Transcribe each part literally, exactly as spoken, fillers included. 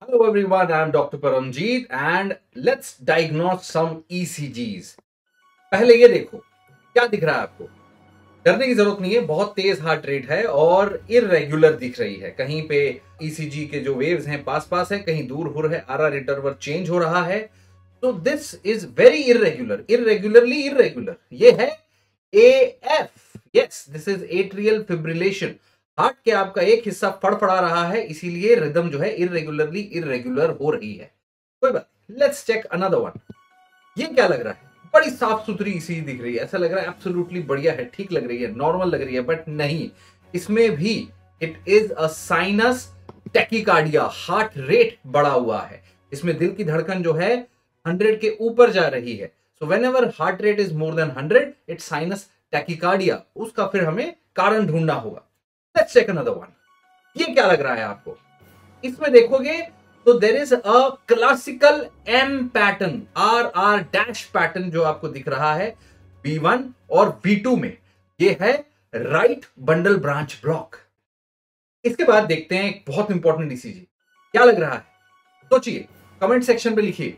Hello everyone, I am Doctor Paramjeet and let's diagnose some E C Gs. पहले ये देखो क्या दिख रहा है आपको। डरने की जरूरत नहीं है, बहुत तेज हार्ट रेट है और इरेगुलर दिख रही है। कहीं पे E C G के जो वेव्स हैं पास पास है, कहीं दूर हो रहे, आर आर इंटरवल चेंज हो रहा है। तो this is very irregular, irregularly irregular. ये है A F। Yes, this is atrial fibrillation. Heart के आपका एक हिस्सा फड़फड़ा रहा है, इसीलिए रिदम जो है इरेगुलरली इरेगुलर हो रही है। कोई बात, लेट्स चेक अनदर वन। ये क्या लग रहा है? बड़ी साफ सुथरी सी दिख रही है, ऐसा लग रहा है एब्सोल्युटली बढ़िया है, ठीक लग रही है, नॉर्मल लग रही है, बट नहीं, इसमें भी it is a sinus tachycardia. Heart rate बढ़ा हुआ है, इसमें दिल की धड़कन जो है हंड्रेड के ऊपर जा रही है। So whenever heart rate is more than hundred, it's sinus tachycardia. उसका फिर हमें कारण ढूंढना होगा। Let's check another one. ये क्या लग रहा है आपको? इसमें देखोगे तो there is a classical M pattern, R R dash pattern जो आपको दिख रहा है बी वन और बी टू में। ये है राइट बंडल ब्रांच ब्लॉक। इसके बाद देखते हैं एक बहुत इंपॉर्टेंट ईसीजी। क्या लग रहा है? सोचिए, कमेंट सेक्शन पे लिखिए।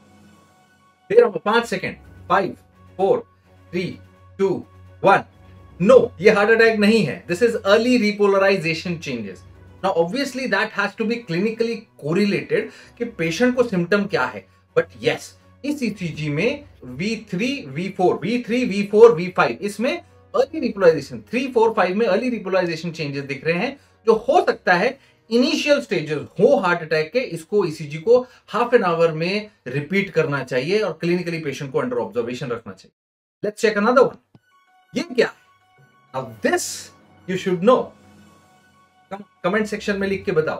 दे रहा हूं पांच second. Five, four, three, two, one. No, ये हार्ट अटैक नहीं है। This is early repolarisation changes. Now obviously that has to be clinically correlated कि पेशेंट को सिम्टम क्या है। बट यस, इस ईसीजी में V three, V four, V three, V four, V five, इसमें early repolarisation, three, four, five में early repolarisation changes दिख रहे हैं, जो हो सकता है इनिशियल स्टेजेस हो हार्ट अटैक के। इसको ईसीजी को हाफ एन आवर में रिपीट करना चाहिए और क्लिनिकली पेशेंट को अंडर ऑब्जर्वेशन रखना चाहिए। Let's check another one. ये क्या है? Now this you should know. Comment section में लिख के बताओ।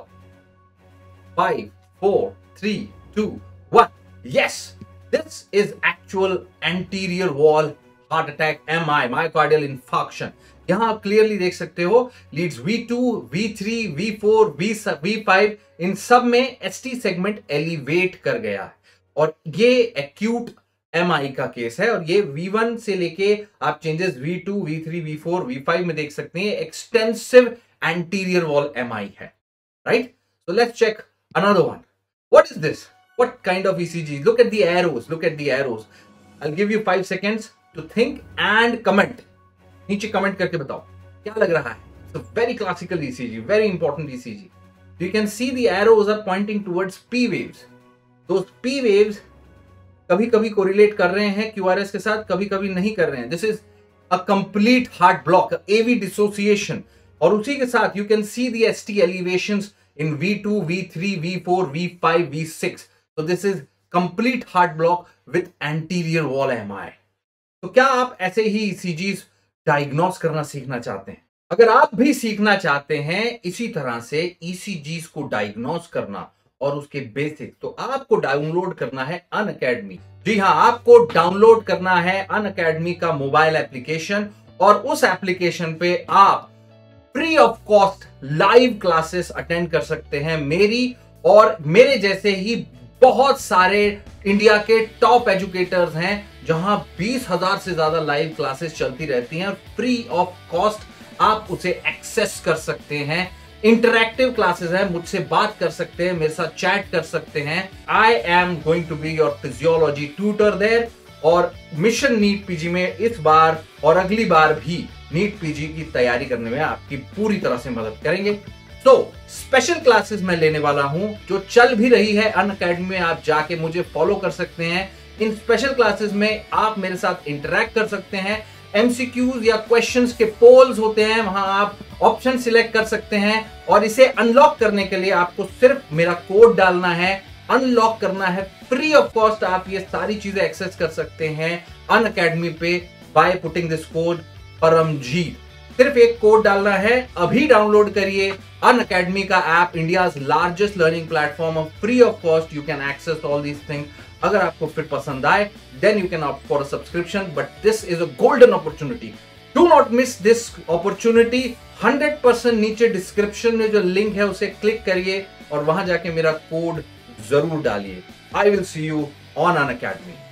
Five, four, three, two, one. Yes, this is actual anterior wall heart attack, M I, myocardial infarction. यहां आप क्लियरली देख सकते हो leads V two, V three, V four, V five, इन सब में एस टी सेगमेंट एलिवेट कर गया है और ये एक्यूट एम आई का केस है। और ये वी वन से लेके आप changes V two, V three, V four, V five में देख सकते हैं। Extensive anterior wall M I है, right? So let's check another one. What is this? What kind of ECG? Look at the arrows, look at the arrows. I will give you five seconds to think and comment. नीचे comment करके बताओ क्या लग रहा है। So very classical ECG, very important ECG. You can see the arrows are pointing towards P waves. Those P waves कभी कभी correlate कर रहे हैं क्यूआरएस के साथ, कभी कभी नहीं कर रहे हैं। This is a complete heart block, AV dissociation. और उसी के साथ you can see the ST elevations in V two, V three, V four, V five, V six. तो this is complete heart block with anterior wall MI. तो क्या आप ऐसे ही ईसीजीज diagnose करना सीखना चाहते हैं? अगर आप भी सीखना चाहते हैं इसी तरह से ईसीजीज को डायग्नोस करना और उसके बेसिक, तो आपको डाउनलोड करना है अनअकैडमी। जी हां, आपको डाउनलोड करना है अनअकैडमी का मोबाइल एप्लीकेशन और उस एप्लीकेशन पे आप free of cost live classes attend कर सकते हैं। मेरी और मेरे जैसे ही बहुत सारे इंडिया के टॉप एजुकेटर्स हैं, जहां बीस हजार से ज्यादा लाइव क्लासेस चलती रहती हैं और फ्री ऑफ कॉस्ट आप उसे एक्सेस कर सकते हैं। इंटरैक्टिव क्लासेस है, मुझसे बात कर सकते हैं, मेरे साथ चैट कर सकते हैं। I am going to be your physiology tutor there. और मिशन नीट पीजी में इस बार और अगली बार भी नीट पीजी की तैयारी करने में आपकी पूरी तरह से मदद करेंगे। तो स्पेशल क्लासेस मैं लेने वाला हूं जो चल भी रही है अनअकैडमी में। आप जाके मुझे फॉलो कर सकते हैं। इन स्पेशल क्लासेस में आप मेरे साथ इंटरैक्ट कर सकते हैं। एमसीक्यूज या क्वेश्चंस के पोल्स होते हैं, वहां आप ऑप्शन सिलेक्ट कर सकते हैं। और इसे अनलॉक करने के लिए आपको सिर्फ मेरा कोड डालना है, अनलॉक करना है। फ्री ऑफ कॉस्ट आप ये सारी चीजें एक्सेस कर सकते हैं अनअकैडमी पे by putting this code Paramjeet. सिर्फ एक कोड डालना है। अभी डाउनलोड करिए अनअकैडमी का app, India's largest learning platform of free of cost. You can access all these things. अगर आपको फिर पसंद आए then you can opt for a subscription, but this is a golden opportunity. Do not miss this opportunity. Hundred percent नीचे description में जो link है उसे क्लिक करिए और वहां जाके मेरा कोड जरूर डालिए। I will see you on Unacademy.